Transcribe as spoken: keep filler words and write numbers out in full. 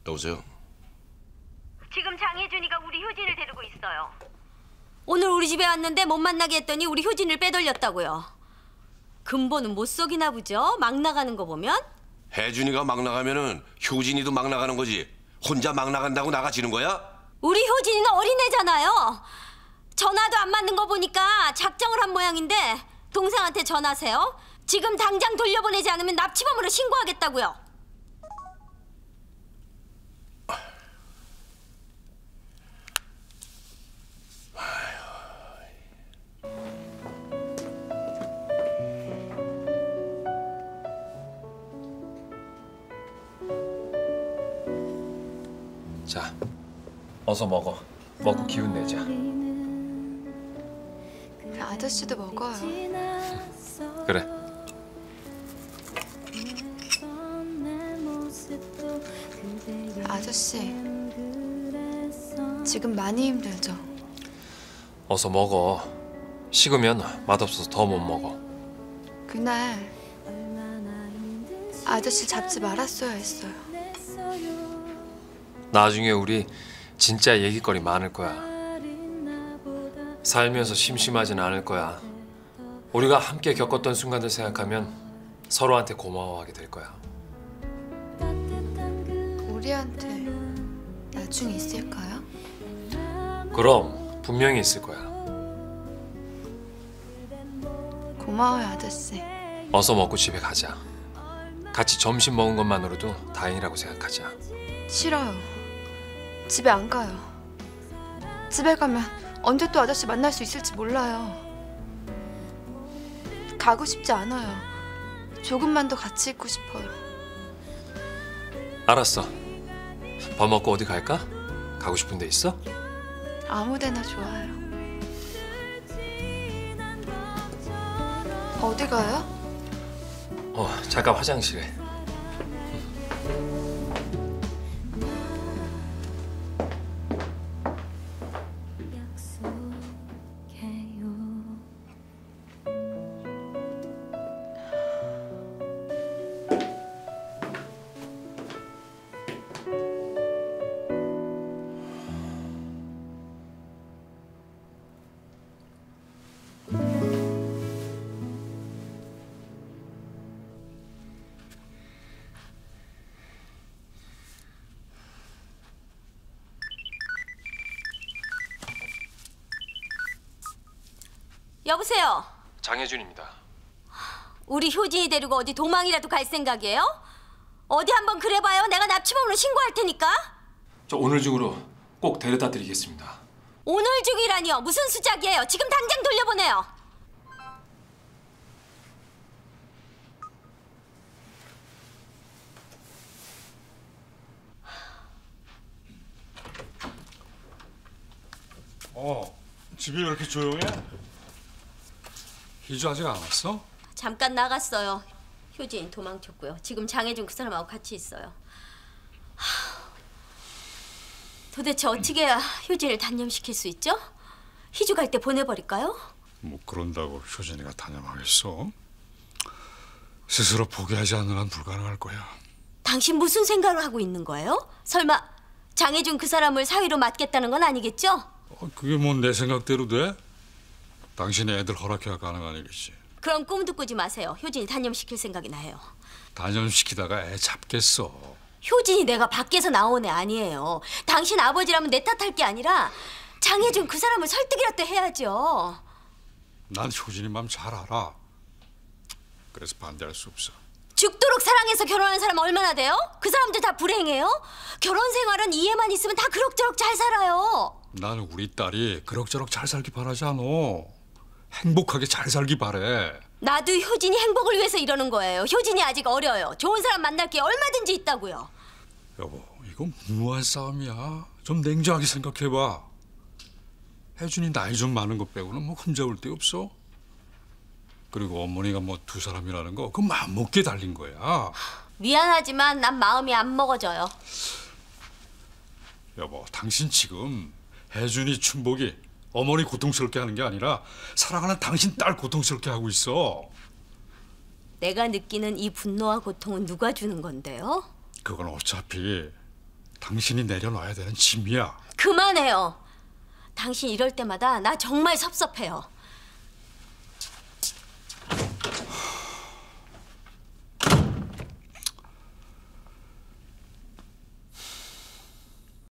여보세요? 지금 장혜준이가 우리 효진을 데리고 있어요. 오늘 우리 집에 왔는데 못 만나게 했더니 우리 효진을 빼돌렸다고요. 근본은 못 속이나 보죠? 막 나가는 거 보면? 혜준이가 막 나가면은 효진이도 막 나가는 거지. 혼자 막 나간다고 나가지는 거야? 우리 효진이는 어린애잖아요. 전화도 안 맞는 거 보니까 작정을 한 모양인데 동생한테 전화하세요. 지금 당장 돌려보내지 않으면 납치범으로 신고하겠다고요. 자, 어서 먹어. 먹고 기운 내자. 아저씨도 먹어요. 그래. 아저씨, 지금 많이 힘들죠? 어서 먹어. 식으면 맛없어서 더 못 먹어. 그날 아저씨 잡지 말았어야 했어요. 나중에 우리 진짜 얘기거리 많을 거야. 살면서 심심하진 않을 거야. 우리가 함께 겪었던 순간들 생각하면 서로한테 고마워하게 될 거야. 우리한테 나중에 있을까요? 그럼 분명히 있을 거야. 고마워요, 아저씨. 어서 먹고 집에 가자. 같이 점심 먹은 것만으로도 다행이라고 생각하자. 싫어요. 집에 안 가요. 집에 가면 언제 또 아저씨 만날 수 있을지 몰라요. 가고 싶지 않아요. 조금만 더 같이 있고 싶어요. 알았어. 밥 먹고 어디 갈까? 가고 싶은 데 있어? 아무 데나 좋아요. 어디 가요? 어, 잠깐 화장실에. 여보세요. 장혜준입니다. 우리 효진이 데리고 어디 도망이라도 갈 생각이에요? 어디 한번 그래봐요. 내가 납치범으로 신고할 테니까. 저 오늘 중으로 꼭 데려다 드리겠습니다. 오늘 중이라니요. 무슨 수작이에요. 지금 당장 돌려보내요. 어, 집이 왜 이렇게 조용해? 희주 아직 안 왔어? 잠깐 나갔어요. 효진 도망쳤고요. 지금 장혜준 그 사람하고 같이 있어요. 하... 도대체 어떻게 해야 효진을 단념시킬 수 있죠? 희주 갈 때 보내버릴까요? 뭐 그런다고 효진이가 단념하겠어? 스스로 포기하지 않는 한 불가능할 거야. 당신 무슨 생각을 하고 있는 거예요? 설마 장혜준 그 사람을 사위로 맡겠다는 건 아니겠죠? 어, 그게 뭐 내 생각대로 돼? 당신이 애들 허락해야 가능한 일이지. 그럼 꿈도 꾸지 마세요. 효진이 단념시킬 생각이나 해요. 단념시키다가 애 잡겠어. 효진이 내가 밖에서 나온 애 아니에요. 당신 아버지라면 내 탓할 게 아니라 장혜준 그 사람을 설득이라도 해야죠. 난 효진이 마음 잘 알아. 그래서 반대할 수 없어. 죽도록 사랑해서 결혼한 사람 얼마나 돼요? 그 사람들 다 불행해요? 결혼 생활은 이해만 있으면 다 그럭저럭 잘 살아요. 난 우리 딸이 그럭저럭 잘 살기 바라지 않아. 행복하게 잘 살기 바래. 나도 효진이 행복을 위해서 이러는 거예요. 효진이 아직 어려요. 좋은 사람 만날 게 얼마든지 있다고요. 여보, 이건 무모한 싸움이야. 좀 냉정하게 생각해봐. 혜준이 나이 좀 많은 것 빼고는 뭐 흠잡을 데 없어. 그리고 어머니가 뭐 두 사람이라는 거 그건 마음 먹기에 달린 거야. 미안하지만 난 마음이 안 먹어져요. 여보, 당신 지금 혜준이 춘복이 어머니 고통스럽게 하는 게 아니라 사랑하는 당신 딸 고통스럽게 하고 있어. 내가 느끼는 이 분노와 고통은 누가 주는 건데요? 그건 어차피 당신이 내려놔야 되는 짐이야. 그만해요. 당신 이럴 때마다 나 정말 섭섭해요.